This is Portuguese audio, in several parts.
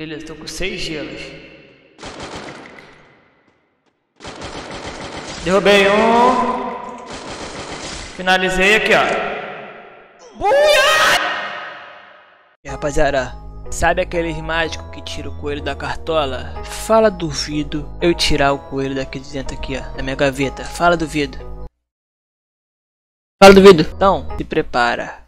Beleza, tô com 6 gelos. Derrubei um. Finalizei aqui, ó. Buia! E rapaziada, sabe aqueles mágicos que tiram o coelho da cartola? Fala, duvido eu tirar o coelho daqui de dentro aqui, ó, da minha gaveta. Fala, duvido. Fala, duvido. Então, se prepara.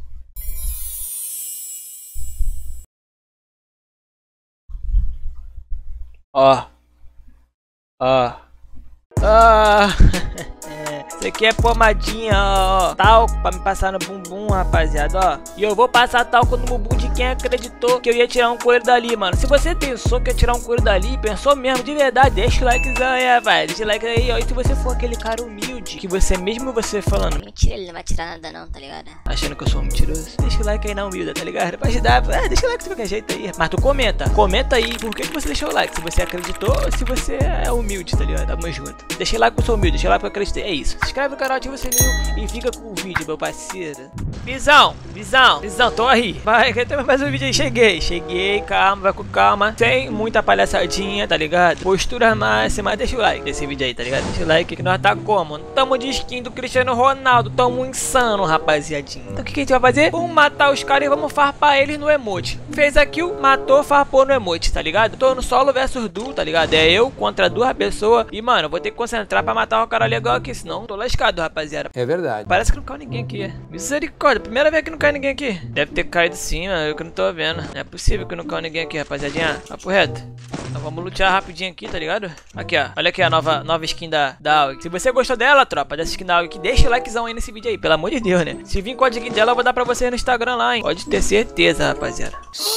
Ó. Ó. Ó. Isso aqui é pomadinha, ó. Talco pra me passar no bumbum, rapaziada, ó. E eu vou passar talco no bumbum de quem acreditou que eu ia tirar um coelho dali, mano. Se você pensou que ia tirar um coelho dali, pensou mesmo, de verdade, deixa o likezão aí, vai. Deixa o like aí, ó. E se você for aquele cara humilde, que você mesmo você falando, mentira, ele não vai tirar nada não, tá ligado? achando que eu sou um mentiroso, deixa o like aí na humilda, tá ligado? Pode dar, deixa o like de qualquer jeito aí. Mas tu comenta aí por que você deixou o like. Se você acreditou ou se você é humilde, tá ligado? Tamo junto. Deixa o like que eu sou humilde, deixa o like que eu acreditei. É isso. Se inscreve no canal, ativa o sininho e fica com o vídeo, meu parceiro. Visão, tô aí. Vai, tem mais um vídeo aí. Cheguei, calma, vai com calma. Sem muita palhaçadinha, tá ligado? Postura máxima, deixa o like desse vídeo aí, tá ligado? Deixa o like que nós tá como? Tamo de skin do Cristiano Ronaldo, tamo insano, rapaziadinha. Então o que a gente vai fazer? Vamos matar os caras e vamos farpar eles no emote. Fez a kill, matou, farpou no emote, tá ligado? Tô no solo versus duo, tá ligado? É eu contra 2 pessoas. E mano, eu vou ter que concentrar pra matar o cara legal aqui, senão tô lascado, rapaziada. É verdade. Parece que não caiu ninguém aqui. Misericórdia, primeira vez que não cai ninguém aqui. Deve ter caído sim, mano, eu que não tô vendo. Não é possível que não caiu ninguém aqui, rapaziadinha. Papo reto. Então vamos lutear rapidinho aqui, tá ligado? Aqui, ó. Olha aqui a nova skin da AUG. Se você gostou dela, tropa, dessa skin da AUG, deixa o likezão aí nesse vídeo aí, pelo amor de Deus, né? Se vir código dela, eu vou dar pra vocês no Instagram lá, hein? Pode ter certeza, rapaziada.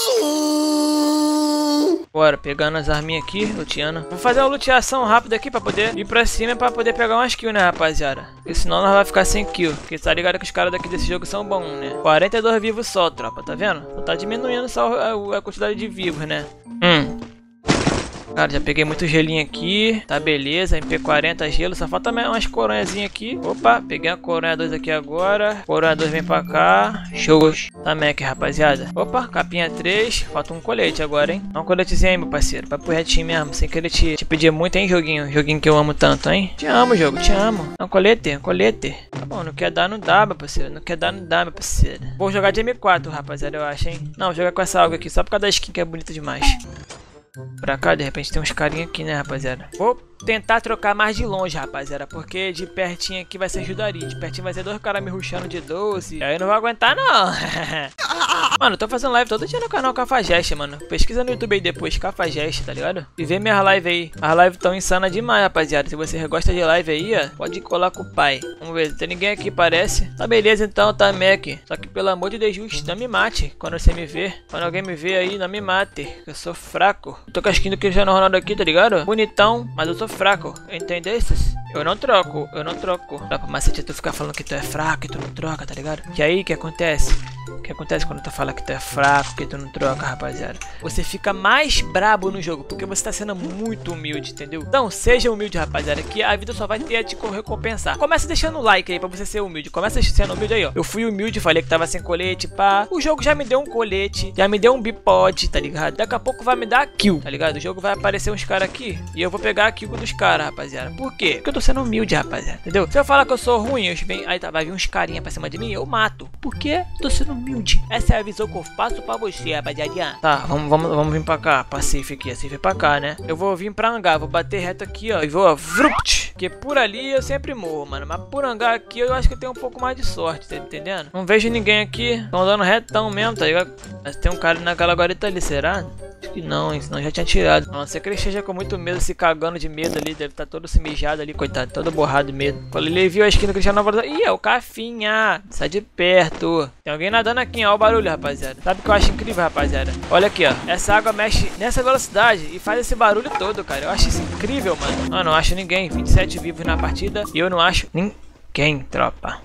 Bora, pegando as arminhas aqui, luteando. Vou fazer uma luteação rápida aqui pra poder ir pra cima, pra poder pegar umas kills, né, rapaziada? Porque senão nós vai ficar sem kill. Porque tá ligado que os caras daqui desse jogo são bons, né? 42 vivos só, tropa, tá vendo? Não tá diminuindo só a quantidade de vivos, né? Cara, já peguei muito gelinho aqui. Tá, beleza. MP40 gelo. Só falta umas coronhazinhas aqui. Opa, peguei uma coronha 2 aqui agora. Coronha 2 vem pra cá. Show. Tá, Mac, rapaziada. Opa, capinha 3. Falta um colete agora, hein? Dá um coletezinho aí, meu parceiro. Papo retinho mesmo. Sem querer te pedir muito, hein, joguinho. Joguinho que eu amo tanto, hein? Te amo, jogo. Te amo. Não, colete. Tá bom, não quer dar, não dá, meu parceiro. Não quer dar, não dá, meu parceiro. Vou jogar de M4, rapaziada, eu acho, hein? Não, vou jogar com essa algo aqui. Só por causa da skin que é bonita demais. Pra cá, de repente tem uns carinha aqui, né, rapaziada? Vou tentar trocar mais de longe, rapaziada, porque de pertinho aqui vai ser ajudaria. De pertinho vai ser 2 caras me rushando de 12. Aí eu não vou aguentar, não. Mano, eu tô fazendo live todo dia no canal Cafajeste, mano. Pesquisa no YouTube aí depois, Cafajeste, tá ligado? E vê minhas lives aí. As lives tão insanas demais, rapaziada. Se você gosta de live aí, ó, pode colar com o pai. Vamos ver, não tem ninguém aqui, parece. Tá beleza então, tá, Mac. Só que pelo amor de Deus, não me mate quando você me vê. Quando alguém me vê aí, não me mate. Eu sou fraco. Eu tô com a skin do Cristiano Ronaldo aqui, tá ligado? Bonitão, mas eu sou fraco. Entendesses? Eu não troco. Tropa, mas se tu ficar falando que tu é fraco e tu não troca, tá ligado? Que aí, o que acontece? O que acontece quando tu fala que tu é fraco, que tu não troca, rapaziada? Você fica mais brabo no jogo, porque você tá sendo muito humilde, entendeu? Então, seja humilde, rapaziada, que a vida só vai ter a te recompensar. Começa deixando o like aí pra você ser humilde. Começa sendo humilde aí, ó. Eu fui humilde, falei que tava sem colete, pá. O jogo já me deu um colete, já me deu um bipod, tá ligado? Daqui a pouco vai me dar kill, tá ligado? O jogo vai aparecer uns caras aqui e eu vou pegar a kill dos caras, rapaziada. Por quê? Porque eu tô sendo humilde, rapaziada, entendeu? Se eu falar que eu sou ruim, aí tá, vai vir uns carinha pra cima de mim, eu mato. Por quê? Tô sendo humilde. Essa é a visão que eu faço pra você, rapaziada. Tá, vamos vir pra cá, pra safe aqui. A safe é pra cá, né? Eu vou vir pra hangar, vou bater reto aqui, ó. E vou, ó, vrupt. Porque por ali eu sempre morro, mano. Mas por hangar aqui eu acho que eu tenho um pouco mais de sorte, tá entendendo? Não vejo ninguém aqui. Tão andando retão mesmo, tá ligado? Mas tem um cara naquela guarita ali, será? Acho que não, hein? Senão já tinha tirado. Nossa, que ele esteja com muito medo, se cagando de medo ali. Deve estar todo se mijado ali, coitado. Todo borrado de medo. Quando ele viu a esquina do Cristiano Ronaldo. Ih, é o Cafinha. Sai de perto. Tem alguém nadando aqui, ó. Olha o barulho, rapaziada. Sabe o que eu acho incrível, rapaziada? Olha aqui, ó. Essa água mexe nessa velocidade e faz esse barulho todo, cara. Eu acho isso incrível, mano. Mano, não acho ninguém. 27 vivos na partida. E eu não acho ninguém, tropa.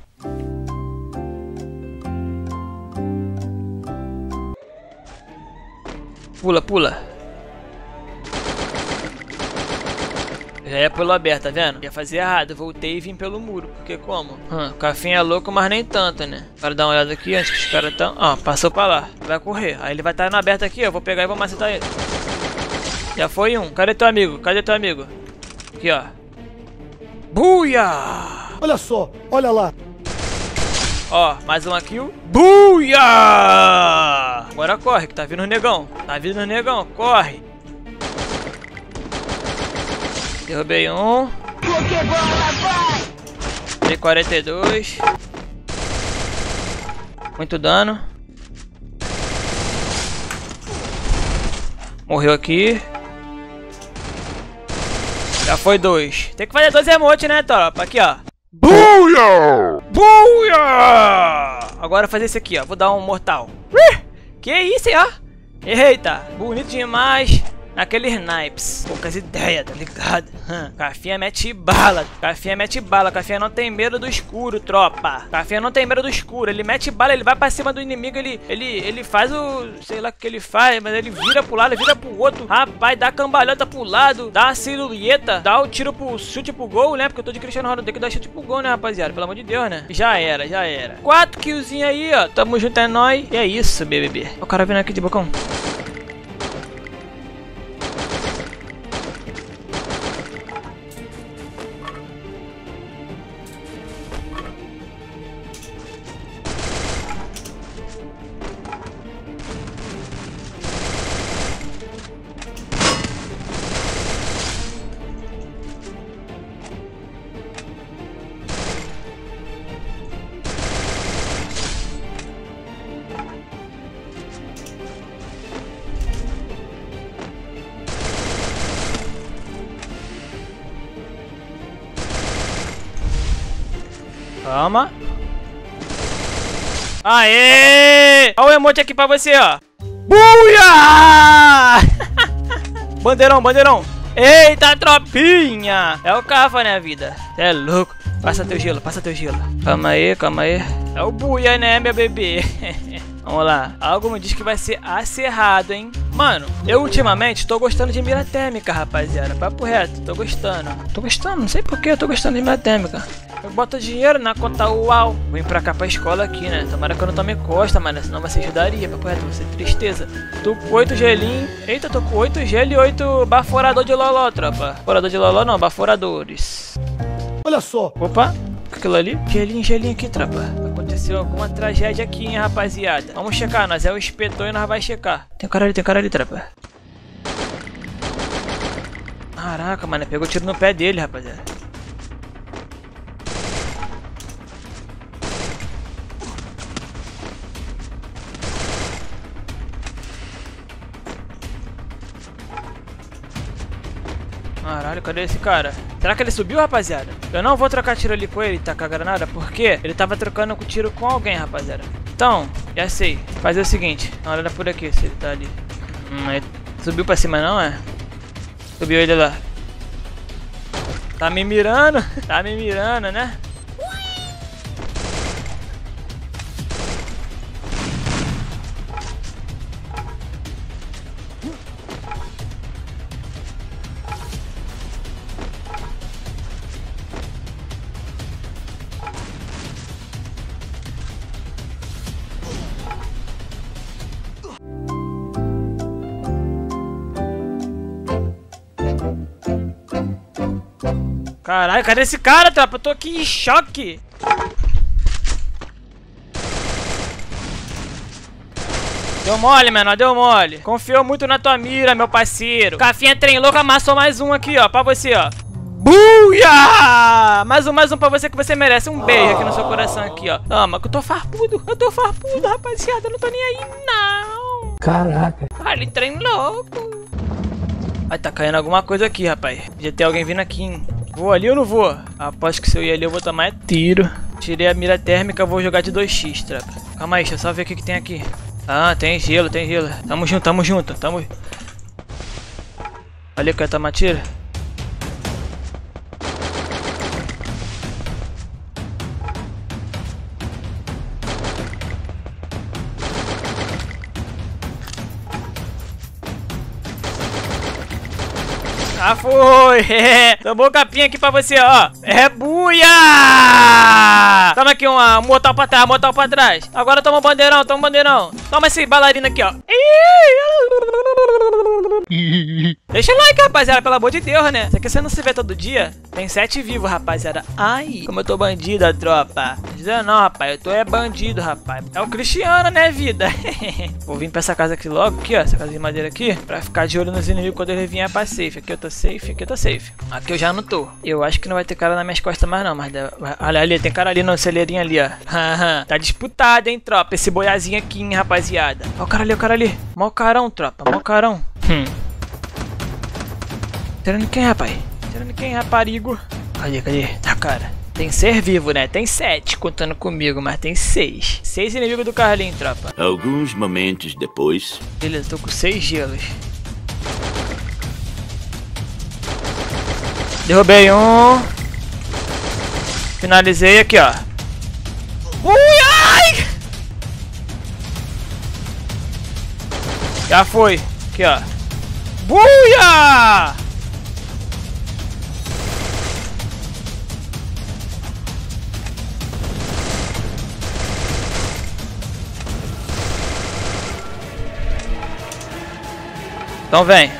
Pula. Já ia pelo aberto, tá vendo? Ia fazer errado, voltei e vim pelo muro. Porque como? O Cafinha é louco, mas nem tanto, né? Para dar uma olhada aqui antes que os caras estão... Ó, passou pra lá. Vai correr. Aí ele vai estar no aberto aqui, eu vou pegar e vou macetar ele. Já foi um. Cadê teu amigo? Cadê teu amigo? Aqui, ó. Buia! Olha só, olha lá. Ó, mais uma kill. Buia! Agora corre, que tá vindo o negão. Tá vindo o negão, corre. Derrubei um. Dei 42. Muito dano. Morreu aqui. Já foi 2. Tem que fazer 2 emotes, né, tropa? Aqui, ó. Buia! Buia! Agora fazer esse aqui, ó. Vou dar um mortal. Que isso, hein, ó? Eita, bonito demais. Naqueles naipes. Poucas ideias, tá ligado? Cafinha mete bala. Cafinha mete bala. Cafinha não tem medo do escuro, tropa. Cafinha não tem medo do escuro. Ele mete bala, ele vai pra cima do inimigo. Ele faz o... Sei lá o que ele faz, mas ele vira pro lado, vira pro outro. Rapaz, dá cambalhota pro lado. Dá a silhueta. Dá o tiro pro chute pro gol, né? Porque eu tô de Cristiano Ronaldo. Tem que dar chute pro gol, né, rapaziada? Pelo amor de Deus, né? Já era, já era. 4 killzinhos aí, ó. Tamo junto, é nóis. E é isso, BBB. O cara vindo aqui de bocão. Calma. Aê! Olha o emote aqui pra você, ó. Buia! Bandeirão, bandeirão. Eita, tropinha. É o Cafa, né, vida? Cê é louco. Passa teu gelo, passa teu gelo. Calma aí, calma aí. É o buia, né, meu bebê? Vamos lá. Algo me diz que vai ser acerrado, hein? Mano, eu ultimamente tô gostando de mira térmica, rapaziada. Papo reto, tô gostando. Tô gostando, não sei porquê, eu tô gostando de mira térmica. Eu boto dinheiro na conta UAU. Vim pra cá pra escola aqui, né? Tomara que eu não tome costa, mano. Senão vai ser ajudaria. Papo reto, vai ser tristeza. Tô com 8 gelinhos. Eita, tô com 8 gelo e 8 baforador de loló, tropa. Baforador de loló não, baforadores. Olha só. Opa, aquilo ali. Gelinho, gelinho aqui, tropa. Aconteceu alguma tragédia aqui, hein, rapaziada. Vamos checar, nós é o inspetor e nós vai checar. Tem cara ali, tropa. Caraca, mano, pegou tiro no pé dele, rapaziada. Caralho, cadê esse cara? Será que ele subiu, rapaziada? Eu não vou trocar tiro ali com ele, tacar granada, porque ele tava trocando tiro com alguém, rapaziada. Então, já sei. Fazer o seguinte, dá uma olhada por aqui, se ele tá ali. Ele subiu pra cima não, é? Subiu ele lá. Tá me mirando? Tá me mirando, né? Caralho, cadê esse cara, tropa? Eu tô aqui em choque. Deu mole, menor, deu mole. Confiou muito na tua mira, meu parceiro. Cafinha trem louco amassou mais um aqui, ó, pra você, ó. Buia! Mais um pra você que você merece. Um beijo aqui no seu coração aqui, ó. Toma, que eu tô farpudo, rapaziada. Eu não tô nem aí, não. Caraca. Vale, trem louco. Vai, tá caindo alguma coisa aqui, rapaz. Já tem alguém vindo aqui, hein? Vou ali ou não vou? Aposto que se eu ir ali eu vou tomar tiro. Tirei a mira térmica, vou jogar de 2x, tropa. Calma aí, deixa eu só ver o que tem aqui. Ah, tem gelo, tem gelo. Tamo junto, tamo junto. Ali, quer tomar tiro? Já foi. Tomou capinha aqui pra você, ó. É buia! Toma aqui um mortal pra trás, mortal pra trás. Agora toma um bandeirão, toma um bandeirão. Toma esse bailarino aqui, ó. Deixa o like, rapaziada, pelo amor de Deus, né? Isso aqui você não se vê todo dia. Tem 7 vivos, rapaziada. Ai, como eu tô bandida, tropa. Não, rapaz, eu tô bandido, rapaz. É o Cristiano, né, vida? Vou vir pra essa casa aqui logo, aqui, ó. Essa casa de madeira aqui. Pra ficar de olho nos inimigos quando ele vier pra safe. Aqui eu tô safe, aqui eu tô safe. Aqui eu já não tô. Eu acho que não vai ter cara nas minhas costas mais não, mas... Olha ali, tem cara ali no celeirinho ali, ó. Tá disputado, hein, tropa. Esse boiazinho aqui, hein, rapaziada. Ó o cara ali, o cara ali. Mó carão, tropa, mó carão. Tirando quem, rapaz? Tirando quem, raparigo? Cadê? Tá, cara. Tem ser vivo, né? Tem 7 contando comigo, mas tem 6. 6 inimigos do Carlinho, tropa. Alguns momentos depois... Beleza, tô com 6 gelos. Derrubei um. Finalizei aqui, ó. Ai! Já foi. Aqui, ó. Buia! Então vem.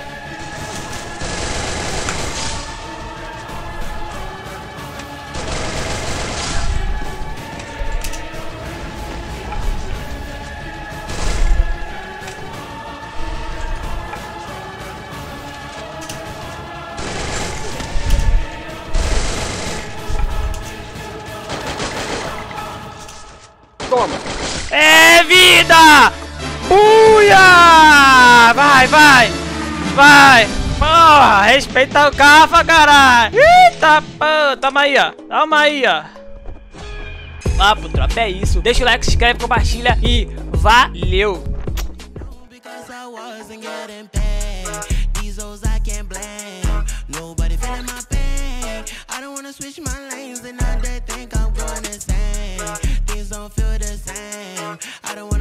Toma. É vida! Buia! Vai! Porra, respeita o cafa, caralho! Eita, pô, toma aí, ó. Papo, tropa, é isso. Deixa o like, se inscreve, compartilha e valeu! Switch my lanes and now they think I'm going insane. Things don't feel the same. I don't wanna